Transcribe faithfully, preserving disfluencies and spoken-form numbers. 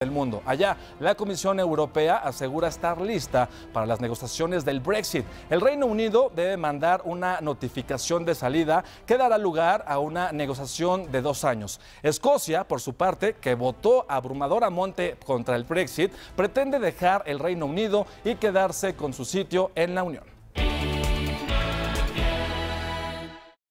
del mundo. Allá, la Comisión Europea asegura estar lista para las negociaciones del Brexit. El Reino Unido debe mandar una notificación de salida que dará lugar a una negociación de dos años. Escocia, por su parte, que votó abrumadoramente contra el Brexit, pretende dejar el Reino Unido y quedarse con su sitio en la Unión.